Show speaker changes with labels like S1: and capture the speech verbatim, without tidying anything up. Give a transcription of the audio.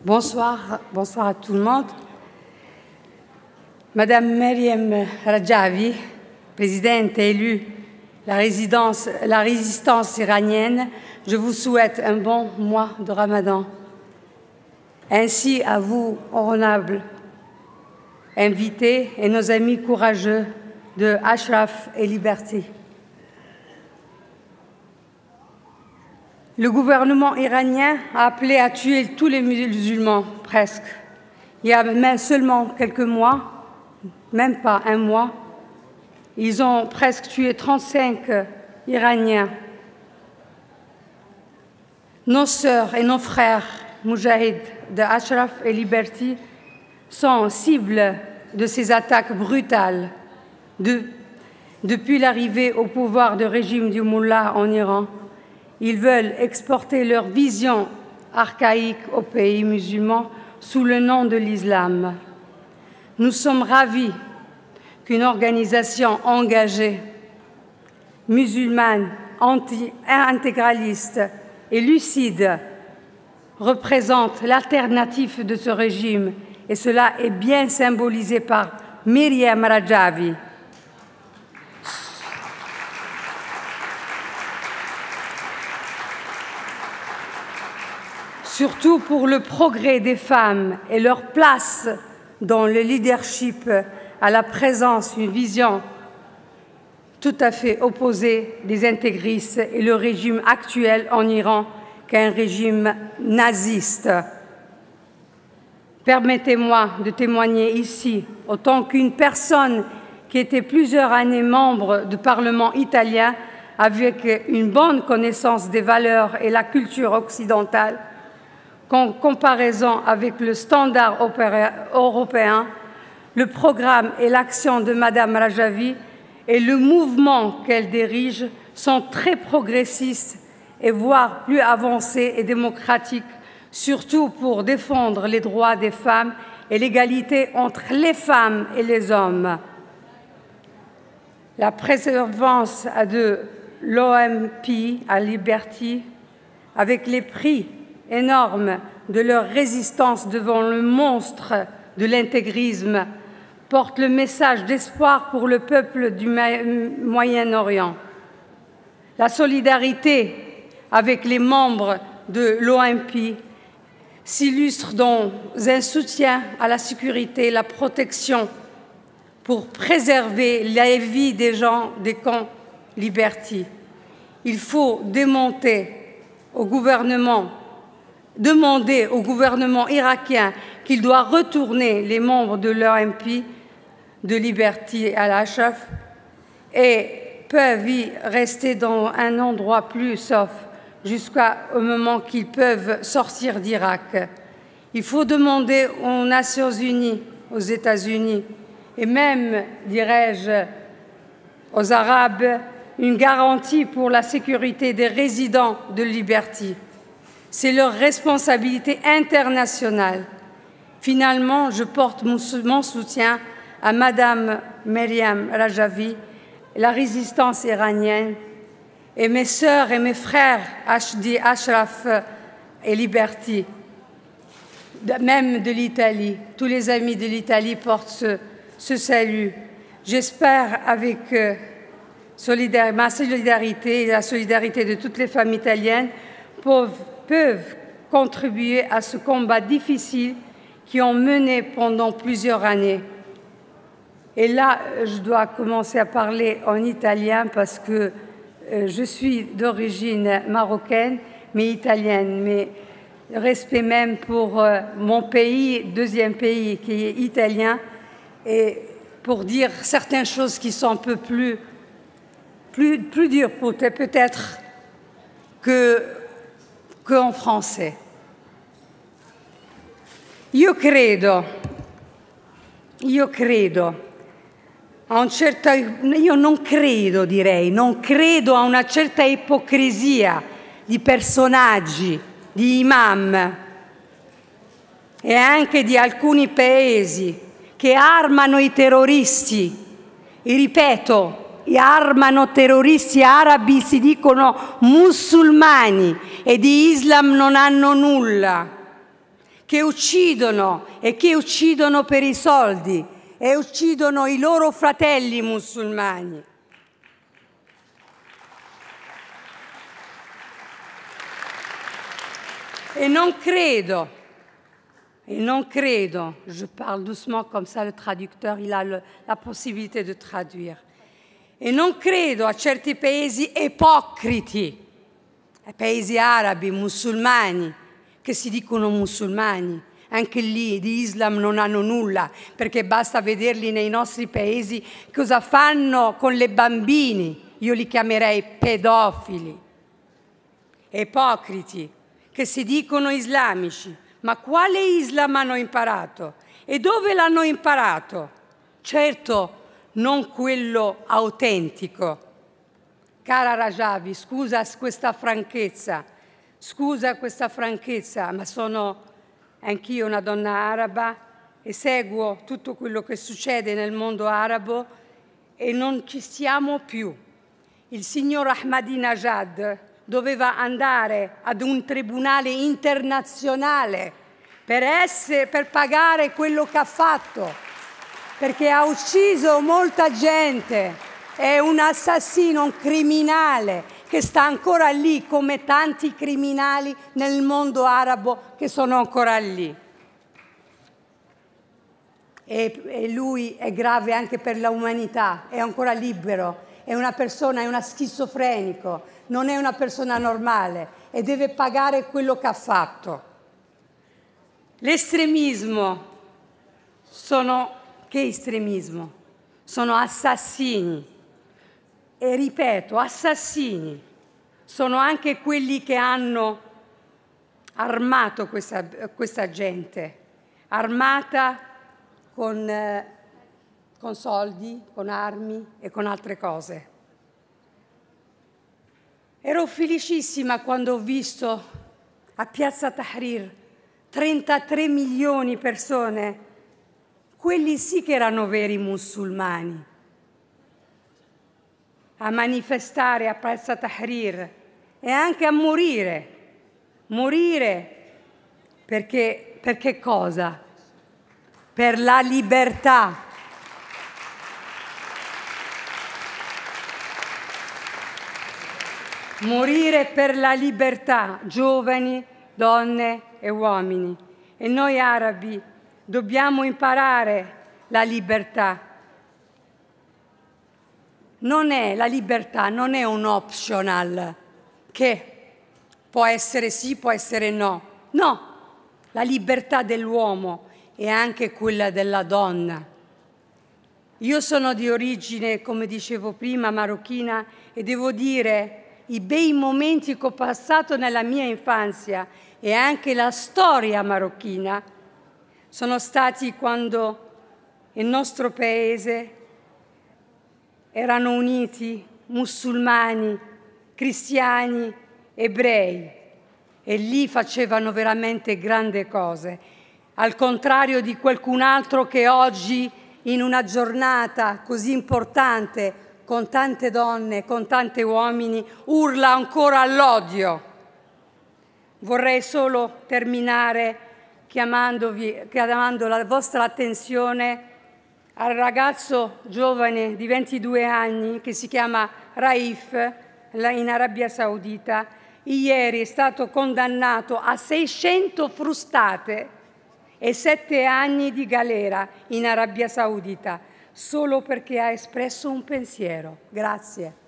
S1: Bonsoir, bonsoir à tout le monde. Madame Maryam Rajavi, présidente élue la, résidence, la résistance iranienne, je vous souhaite un bon mois de Ramadan. Ainsi à vous, honorables invités et nos amis courageux de Ashraf et Liberty. Le gouvernement iranien a appelé à tuer tous les musulmans, presque. Il y a même seulement quelques mois, même pas un mois, ils ont presque tué trente-cinq Iraniens. Nos sœurs et nos frères moudjahids de Ashraf et Liberty sont cibles de ces attaques brutales de, depuis l'arrivée au pouvoir du régime du Mullah en Iran. Ils veulent exporter leur vision archaïque aux pays musulmans sous le nom de l'islam. Nous sommes ravis qu'une organisation engagée, musulmane, anti-intégraliste et lucide représente l'alternative de ce régime, et cela est bien symbolisé par Maryam Rajavi. Surtout pour le progrès des femmes et leur place dans le leadership à la présence d'une vision tout à fait opposée des intégristes et le régime actuel en Iran qu'un régime naziste. Permettez-moi de témoigner ici, autant qu'une personne qui était plusieurs années membre du Parlement italien avec une bonne connaissance des valeurs et la culture occidentale, qu'en comparaison avec le standard européen, le programme et l'action de Madame Rajavi et le mouvement qu'elle dirige sont très progressistes et voire plus avancés et démocratiques, surtout pour défendre les droits des femmes et l'égalité entre les femmes et les hommes. La préservance de l'O M P à Liberty, avec les prix énormes de leur résistance devant le monstre de l'intégrisme, porte le message d'espoir pour le peuple du Moyen-Orient. La solidarité avec les membres de l'O M P s'illustre dans un soutien à la sécurité et la protection pour préserver la vie des gens des camps Liberty. Il faut démonter au gouvernement demander au gouvernement irakien qu'il doit retourner les membres de l'O M P de Liberty à l'Ashraf et peuvent y rester dans un endroit plus sauf jusqu'au moment qu'ils peuvent sortir d'Irak. Il faut demander aux Nations unies, aux États-Unis et même, dirais-je, aux Arabes, une garantie pour la sécurité des résidents de Liberty. C'est leur responsabilité internationale. Finalement, je porte mon soutien à Madame Maryam Rajavi, la résistance iranienne, et mes sœurs et mes frères Ashdi, Ashraf et Liberty, même de l'Italie. Tous les amis de l'Italie portent ce, ce salut. J'espère avec euh, solidar ma solidarité et la solidarité de toutes les femmes italiennes peuvent peuvent contribuer à ce combat difficile qu'ils ont mené pendant plusieurs années. Et là, je dois commencer à parler en italien parce que euh, je suis d'origine marocaine, mais italienne. Mais respect même pour euh, mon pays, deuxième pays qui est italien, et pour dire certaines choses qui sont un peu plus, plus, plus dures peut-être que qu'en français. Io credo, io credo, a un certo, io non credo direi, non credo a una certa ipocrisia di personaggi, di imam e anche di alcuni paesi che armano i terroristi, e ripeto, armano terroristi arabi, si dicono musulmani e di Islam non hanno nulla, che uccidono e che uccidono per i soldi e uccidono i loro fratelli musulmani. Et non credo, et non credo, je parle doucement comme ça, le traducteur il a le, la possibilité de traduire, e non credo a certi paesi ipocriti, ai paesi arabi, musulmani, che si dicono musulmani, anche lì di Islam non hanno nulla, perché basta vederli nei nostri paesi cosa fanno con le bambini, io li chiamerei pedofili, ipocriti, che si dicono islamici, ma quale Islam hanno imparato? E dove l'hanno imparato? Certo, non quello autentico. Cara Rajavi, scusa questa franchezza, scusa questa franchezza, ma sono anch'io una donna araba e seguo tutto quello che succede nel mondo arabo e non ci siamo più. Il signor Ahmadinejad doveva andare ad un tribunale internazionale per, essere, per pagare quello che ha fatto, perché ha ucciso molta gente, è un assassino, un criminale che sta ancora lì come tanti criminali nel mondo arabo che sono ancora lì. E, e lui è grave anche per l'umanità, è ancora libero, è una persona, è una schizofrenico, non è una persona normale e deve pagare quello che ha fatto. L'estremismo sono, che estremismo? Sono assassini e ripeto, assassini sono anche quelli che hanno armato questa, questa gente, armata con, eh, con soldi, con armi e con altre cose. Ero felicissima quando ho visto a Piazza Tahrir trentatré milioni di persone, quelli sì che erano veri musulmani, a manifestare a Piazza Tahrir e anche a morire. Morire perché, perché cosa? Per la libertà. Morire per la libertà, giovani, donne e uomini. E noi arabi dobbiamo imparare la libertà. Non è la libertà, non è un optional che può essere sì, può essere no. No, la libertà dell'uomo è anche quella della donna. Io sono di origine, come dicevo prima, marocchina e devo dire i bei momenti che ho passato nella mia infanzia e anche la storia marocchina sono stati quando il nostro paese erano uniti musulmani, cristiani, ebrei e lì facevano veramente grandi cose, al contrario di qualcun altro che oggi in una giornata così importante con tante donne, con tanti uomini, urla ancora all'odio. Vorrei solo terminare chiamandovi, chiamando la vostra attenzione al ragazzo giovane di ventidue anni che si chiama Raif in Arabia Saudita. Ieri è stato condannato a seicento frustate e sette anni di galera in Arabia Saudita solo perché ha espresso un pensiero. Grazie.